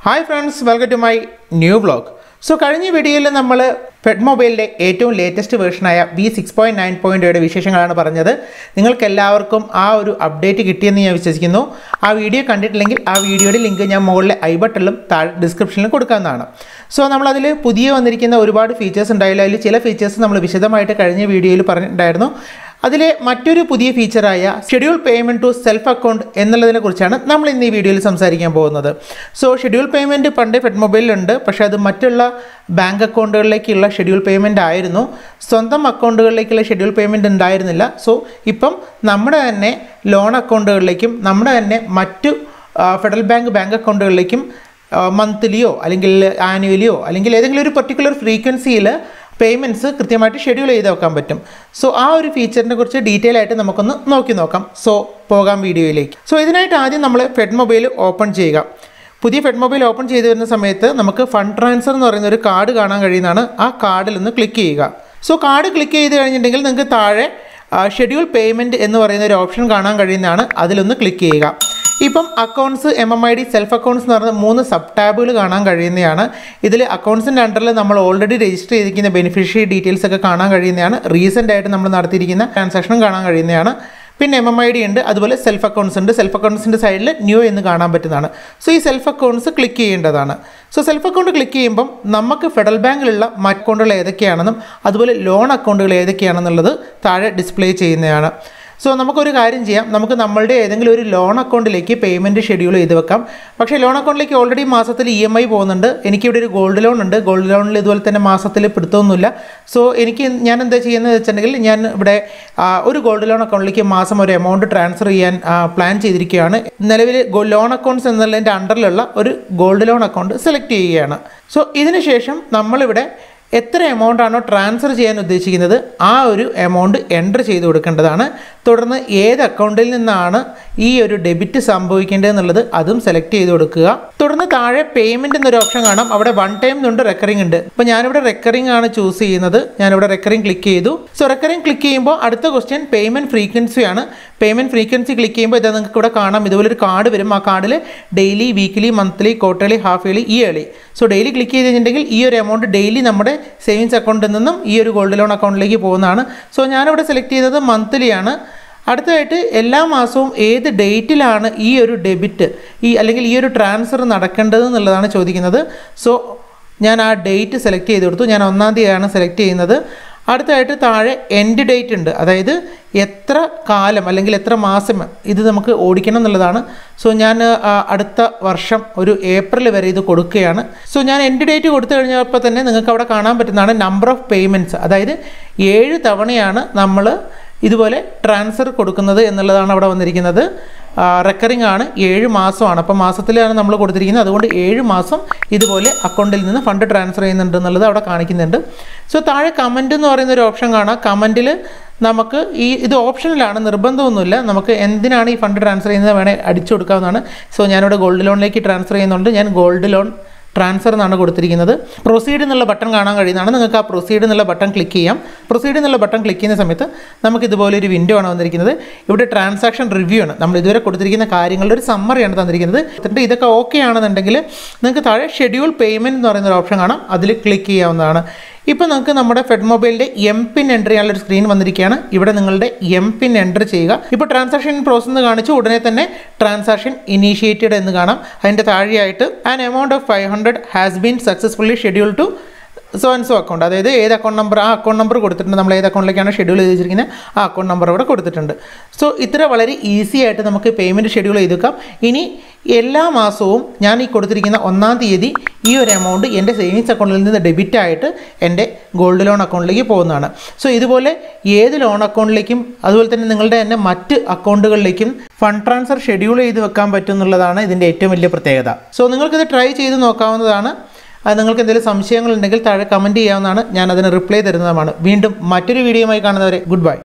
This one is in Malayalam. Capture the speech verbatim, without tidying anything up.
Hi friends, welcome to my new vlog. So, കഴിഞ്ഞ വീഡിയോയിൽ നമ്മൾ ഫെഡ് മൊബൈലിന്റെ ഏറ്റവും ലേറ്റസ്റ്റ് വേർഷനായ V six point nine point യുടെ വിശേഷങ്ങളാണ് പറഞ്ഞത്. നിങ്ങൾക്ക് എല്ലാവർക്കും ആ ഒരു അപ്ഡേറ്റ് കിട്ടിയെന്ന് ഞാൻ വിശ്വസിക്കുന്നു. ആ വീഡിയോ കണ്ടിട്ടില്ലെങ്കിൽ ആ വീഡിയോയുടെ ലിങ്ക് ഞാൻ മുകളിലെ ഐ ബട്ടണിലും താഴെ ഡിസ്ക്രിപ്ഷനിലും കൊടുക്കാവുന്നതാണ്. സോ നമ്മൾ അതിൽ പുതിയ വന്നിരിക്കുന്ന ഒരുപാട് ഫീച്ചേഴ്സ് ഉണ്ടായില്ല. അതിൽ ചില ഫീച്ചേഴ്സ് നമ്മൾ വിശദമായിട്ട് കഴിഞ്ഞ വീഡിയോയിൽ പറഞ്ഞിട്ടുണ്ടായിരുന്നു. അതിലെ മറ്റൊരു പുതിയ ഫീച്ചറായ schedule payment to self account എന്നുള്ളതിനെ കുറിച്ചാണ് നമ്മൾ ഇന്ന് ഈ വീഡിയോയിൽ സംസാരിക്കാൻ പോകുന്നത്. സോ ഷെഡ്യൂൾ പേയ്മെൻറ്റ് പണ്ട് ഫെഡ് മൊബൈലിലുണ്ട്, പക്ഷേ അത് മറ്റുള്ള ബാങ്ക് അക്കൗണ്ടുകളിലേക്കുള്ള ഷെഡ്യൂൾ പേയ്മെൻറ്റ് ആയിരുന്നു. സ്വന്തം അക്കൗണ്ടുകളിലേക്കുള്ള ഷെഡ്യൂൾ പേയ്മെൻറ്റ് ഉണ്ടായിരുന്നില്ല. സോ ഇപ്പം നമ്മുടെ തന്നെ ലോൺ അക്കൗണ്ടുകളിലേക്കും നമ്മുടെ തന്നെ മറ്റു ഫെഡറൽ ബാങ്ക് ബാങ്ക് അക്കൗണ്ടുകളിലേക്കും മന്ത്ലിയോ അല്ലെങ്കിൽ ആനുവലിയോ അല്ലെങ്കിൽ ഏതെങ്കിലും ഒരു പർട്ടിക്കുലർ ഫ്രീക്വൻസിയിൽ പേയ്മെൻറ്റ്സ് കൃത്യമായിട്ട് ഷെഡ്യൂൾ ചെയ്ത് വെക്കാൻ പറ്റും. സോ ആ ഒരു ഫീച്ചറിനെ കുറിച്ച് ഡീറ്റെയിൽ ആയിട്ട് നമുക്കൊന്ന് നോക്കി നോക്കാം. സോ പോകാം വീഡിയോയിലേക്ക്. സോ ഇതിനായിട്ട് ആദ്യം നമ്മൾ ഫെഡ് മൊബൈൽ ഓപ്പൺ ചെയ്യുക. പുതിയ ഫെഡ് മൊബൈൽ ഓപ്പൺ ചെയ്ത് വരുന്ന സമയത്ത് നമുക്ക് ഫണ്ട് ട്രാൻസ്ഫർ എന്ന് പറയുന്ന ഒരു കാർഡ് കാണാൻ കഴിയുന്നതാണ്. ആ കാർഡിൽ ഒന്ന് ക്ലിക്ക് ചെയ്യുക. സോ കാർഡ് ക്ലിക്ക് ചെയ്ത് കഴിഞ്ഞിട്ടുണ്ടെങ്കിൽ നിങ്ങൾക്ക് താഴെ ഷെഡ്യൂൾ പേയ്മെൻറ്റ് എന്ന് പറയുന്ന ഒരു ഓപ്ഷൻ കാണാൻ കഴിയുന്നതാണ്. അതിലൊന്ന് ക്ലിക്ക് ചെയ്യുക. ഇപ്പം accounts, M M I D, self accounts എന്ന് പറയുന്ന മൂന്ന് സബ് ടാബുകൾ കാണാൻ കഴിയുന്നതാണ്. ഇതിൽ അക്കൗണ്ട്സിൻ്റെ അണ്ടറിൽ നമ്മൾ ഓൾറെഡി രജിസ്റ്റർ ചെയ്തിരിക്കുന്ന ബെനിഫിഷ്യറി ഡീറ്റെയിൽസ് ഒക്കെ കാണാൻ കഴിയുന്നതാണ്. റീസെൻ്റ് ആയിട്ട് നമ്മൾ നടത്തിയിരിക്കുന്ന ട്രാൻസാക്ഷനും കാണാൻ കഴിയുന്നതാണ്. പിന്നെ എം എം ഐ ഡി ഉണ്ട്, അതുപോലെ സെൽഫ് അക്കൗണ്ട്സ് ഉണ്ട്. സെൽഫ് അക്കൗണ്ട്സിൻ്റെ സൈഡിൽ ന്യൂ എന്ന് കാണാൻ പറ്റുന്നതാണ്. സോ ഈ സെൽഫ് അക്കൗണ്ട്സ് ക്ലിക്ക് ചെയ്യേണ്ടതാണ്. സോ സെൽഫ് അക്കൗണ്ട് ക്ലിക്ക് ചെയ്യുമ്പം നമുക്ക് ഫെഡറൽ ബാങ്കിലുള്ള അക്കൗണ്ടുകൾ ഏതൊക്കെയാണെന്നും അതുപോലെ ലോൺ അക്കൗണ്ടുകൾ ഏതൊക്കെയാണെന്നുള്ളത് താഴെ ഡിസ്പ്ലേ ചെയ്യുന്നതാണ്. സോ നമുക്കൊരു കാര്യം ചെയ്യാം, നമുക്ക് നമ്മളുടെ ഏതെങ്കിലും ഒരു ലോൺ അക്കൗണ്ടിലേക്ക് പേയ്മെൻറ്റ് ഷെഡ്യൂൾ ചെയ്ത് വെക്കാം. പക്ഷേ ലോൺ അക്കൗണ്ടിലേക്ക് ഓൾറെഡി മാസത്തിൽ ഇ എം ഐ പോകുന്നുണ്ട്. എനിക്കിവിടെ ഒരു ഗോൾഡ് ലോൺ ഉണ്ട്. ഗോൾഡ് ലോണിൽ ഇതുപോലെ തന്നെ മാസത്തിൽ പിടുത്തമൊന്നുമില്ല. സോ എനിക്ക് ഞാൻ എന്താ ചെയ്യുന്നത് വെച്ചിട്ടുണ്ടെങ്കിൽ ഞാൻ ഇവിടെ ഒരു ഗോൾഡ് ലോൺ അക്കൗണ്ടിലേക്ക് മാസം ഒരു എമൗണ്ട് ട്രാൻസ്ഫർ ചെയ്യാൻ പ്ലാൻ ചെയ്തിരിക്കുകയാണ്. നിലവിൽ ലോൺ അക്കൗണ്ട്സ് എന്നുള്ളതിൻ്റെ അണ്ടറിലുള്ള ഒരു ഗോൾഡ് ലോൺ അക്കൗണ്ട് സെലക്ട് ചെയ്യുകയാണ്. സോ ഇതിന് ശേഷം നമ്മളിവിടെ എത്ര എമൗണ്ട് ആണോ ട്രാൻസ്ഫർ ചെയ്യാൻ ഉദ്ദേശിക്കുന്നത് ആ ഒരു എമൗണ്ട് എൻ്റർ ചെയ്ത് കൊടുക്കേണ്ടതാണ്. തുടർന്ന് ഏത് അക്കൗണ്ടിൽ നിന്നാണ് ഈ ഒരു ഡെബിറ്റ് സംഭവിക്കേണ്ടത് എന്നുള്ളത് അതും സെലക്ട് ചെയ്ത് കൊടുക്കുക. തുടർന്ന് താഴെ പേയ്മെൻറ്റ് എന്നൊരു ഓപ്ഷൻ കാണാം. അവിടെ വൺ ടൈം ഉണ്ട്, റെക്കറിംഗ് ഉണ്ട്. അപ്പോൾ ഞാനിവിടെ റെക്കറിംഗ് ആണ് ചൂസ് ചെയ്യുന്നത്. ഞാനിവിടെ റെക്കറിംഗ് ക്ലിക്ക് ചെയ്തു. സോ റെക്കറിംഗ് ക്ലിക്ക് ചെയ്യുമ്പോൾ അടുത്ത ക്വസ്റ്റ്യൻ പേയ്മെൻറ്റ് ഫ്രീക്വൻസിയാണ്. പേയ്മെൻറ്റ് ഫ്രീക്വൻസി ക്ലിക്ക് ചെയ്യുമ്പോൾ ഇതാ നിങ്ങൾക്ക് ഇവിടെ കാണാം, ഇതുപോലൊരു കാർഡ് വരും. ആ കാർഡിൽ daily, weekly, monthly, quarterly, half yearly, yearly. So daily click ചെയ്ത് കഴിഞ്ഞിട്ടുണ്ടെങ്കിൽ ഈ ഒരു എമൗണ്ട് ഡെയിലി നമ്മുടെ സേവിങ്സ് അക്കൗണ്ടിൽ നിന്നും ഈ ഒരു ഗോൾഡ് ലോൺ അക്കൗണ്ടിലേക്ക് പോകുന്നതാണ്. സോ ഞാനിവിടെ സെലക്ട് ചെയ്തത് മന്ത്ലിയാണ്. അടുത്തതായിട്ട് എല്ലാ മാസവും ഏത് ഡേറ്റിലാണ് ഈ ഒരു ഡെബിറ്റ് ഈ അല്ലെങ്കിൽ ഈ ഒരു ട്രാൻസ്ഫർ നടക്കേണ്ടത് എന്നുള്ളതാണ് ചോദിക്കുന്നത്. സോ ഞാൻ ആ ഡേറ്റ് സെലക്ട് ചെയ്ത് കൊടുത്തു. ഞാൻ ഒന്നാം തീയതിയാണ് സെലക്ട് ചെയ്യുന്നത്. അടുത്തതായിട്ട് താഴെ എൻഡ് ഡേറ്റ് ഉണ്ട്, അതായത് എത്ര കാലം അല്ലെങ്കിൽ എത്ര മാസം ഇത് നമുക്ക് ഓടിക്കണം എന്നുള്ളതാണ്. സോ ഞാൻ അടുത്ത വർഷം ഒരു ഏപ്രിൽ വരെ ഇത് കൊടുക്കുകയാണ്. സോ ഞാൻ എൻഡ് ഡേറ്റ് കൊടുത്തു കഴിഞ്ഞപ്പോൾ തന്നെ നിങ്ങൾക്ക് അവിടെ കാണാൻ പറ്റുന്നതാണ് നമ്പർ ഓഫ് പേയ്മെൻറ്റ്സ്, അതായത് ഏഴ് തവണയാണ് നമ്മൾ ഇതുപോലെ ട്രാൻസ്ഫർ കൊടുക്കുന്നത് എന്നുള്ളതാണ് അവിടെ വന്നിരിക്കുന്നത്. റെക്കറിംഗ് ആണ്, ഏഴ് മാസമാണ്. അപ്പോൾ മാസത്തിലാണ് നമ്മൾ കൊടുത്തിരിക്കുന്നത്. അതുകൊണ്ട് ഏഴ് മാസം ഇതുപോലെ അക്കൗണ്ടിൽ നിന്ന് ഫണ്ട് ട്രാൻസ്ഫർ ചെയ്യുന്നുണ്ട് എന്നുള്ളത് അവിടെ കാണിക്കുന്നുണ്ട്. സോ താഴെ കമൻറ്റ് എന്ന് പറയുന്ന ഒരു ഓപ്ഷൻ കാണാം. കമൻറ്റിൽ നമുക്ക് ഈ ഇത് ഓപ്ഷനിലാണ്, നിർബന്ധമൊന്നുമില്ല. നമുക്ക് എന്തിനാണ് ഈ ഫണ്ട് ട്രാൻസ്ഫർ ചെയ്യുന്നത് വേണേൽ അടിച്ചു കൊടുക്കാവുന്നതാണ്. സോ ഞാനിവിടെ ഗോൾഡ് ലോണിലേക്ക് ട്രാൻസ്ഫർ ചെയ്യുന്നുണ്ട്. ഞാൻ ഗോൾഡ് ലോൺ ട്രാൻസ്ഫർ എന്നാണ് കൊടുത്തിരിക്കുന്നത്. പ്രൊസീഡ് എന്നുള്ള ബട്ടൺ കാണാൻ കഴിയുന്നതാണ്. നിങ്ങൾക്ക് ആ പ്രൊസീഡ് എന്നുള്ള ബട്ടൺ ക്ലിക്ക് ചെയ്യാം. പ്രൊസീഡ് എന്നുള്ള ബട്ടൺ ക്ലിക്ക് ചെയ്യുന്ന സമയത്ത് നമുക്ക് ഇതുപോലെ ഒരു വിൻഡോ ആണ് വന്നിരിക്കുന്നത്. ഇവിടെ ട്രാൻസാക്ഷൻ റിവ്യൂ ആണ്, നമ്മൾ ഇതുവരെ കൊടുത്തിരിക്കുന്ന കാര്യങ്ങളുടെ ഒരു സമ്മറിയാണ് തന്നിരിക്കുന്നത്. എന്നിട്ട് ഇതൊക്കെ ഓക്കെ ആണെന്നുണ്ടെങ്കിൽ നിങ്ങൾക്ക് താഴെ ഷെഡ്യൂൾ പേയ്മെൻറ്റ് എന്ന് പറയുന്ന ഒരു ഓപ്ഷൻ കാണാം. അതിൽ ക്ലിക്ക് ചെയ്യാവുന്നതാണ്. ഇപ്പോൾ നമുക്ക് നമ്മുടെ ഫെഡ് മൊബൈലിൻ്റെ എം പിൻ എൻ്റർ ചെയ്യാനുള്ള ഒരു സ്ക്രീൻ വന്നിരിക്കുകയാണ്. ഇവിടെ നിങ്ങളുടെ എം പിൻ എൻ്റർ ചെയ്യുക. ഇപ്പോൾ ട്രാൻസാക്ഷൻ പ്രോസസ് എന്ന് കാണിച്ചു, ഉടനെ തന്നെ ട്രാൻസാക്ഷൻ ഇനീഷ്യേറ്റഡ് എന്ന് കാണാം. അതിൻ്റെ താഴെയായിട്ട് an amount of five hundred has been successfully schedule to so and so account, അതായത് ഏത് അക്കൗണ്ട് നമ്പർ ആ അക്കൗണ്ട് നമ്പർ കൊടുത്തിട്ടുണ്ട്. നമ്മൾ ഏത് അക്കൗണ്ടിലേക്കാണ് ഷെഡ്യൂൾ ചെയ്ത് വെച്ചിരിക്കുന്നത് ആ അക്കൗണ്ട് നമ്പർ ഇവിടെ കൊടുത്തിട്ടുണ്ട്. സോ ഇത്ര വളരെ ഈസി ആയിട്ട് നമുക്ക് പേയ്മെൻറ്റ് ഷെഡ്യൂൾ ചെയ്ത് വെക്കാം. ഇനി എല്ലാ മാസവും ഞാൻ ഈ കൊടുത്തിരിക്കുന്ന ഒന്നാം തീയതി ഈ ഒരു എമൗണ്ട് എൻ്റെ സേവിങ്സ് അക്കൗണ്ടിൽ നിന്ന് ഡെബിറ്റ് ആയിട്ട് എൻ്റെ ഗോൾഡ് ലോൺ അക്കൗണ്ടിലേക്ക് പോകുന്നതാണ്. സോ ഇതുപോലെ ഏത് ലോൺ അക്കൗണ്ടിലേക്കും അതുപോലെ തന്നെ നിങ്ങളുടെ തന്നെ മറ്റ് അക്കൗണ്ടുകളിലേക്കും ഫണ്ട് ട്രാൻസ്ഫർ ഷെഡ്യൂൾ ചെയ്ത് വെക്കാൻ പറ്റും എന്നുള്ളതാണ് ഇതിൻ്റെ ഏറ്റവും വലിയ പ്രത്യേകത. സോ നിങ്ങൾക്കിത് ട്രൈ ചെയ്ത് നോക്കാവുന്നതാണ്. അത് നിങ്ങൾക്ക് എന്തെങ്കിലും സംശയങ്ങളുണ്ടെങ്കിൽ താഴെ കമൻറ്റ് ചെയ്യാവുന്നതാണ്. ഞാൻ അതിന് റിപ്ലൈ തരുന്നതാണ്. വീണ്ടും മറ്റൊരു വീഡിയോയുമായി കാണുന്നവരെ ഗുഡ് ബൈ.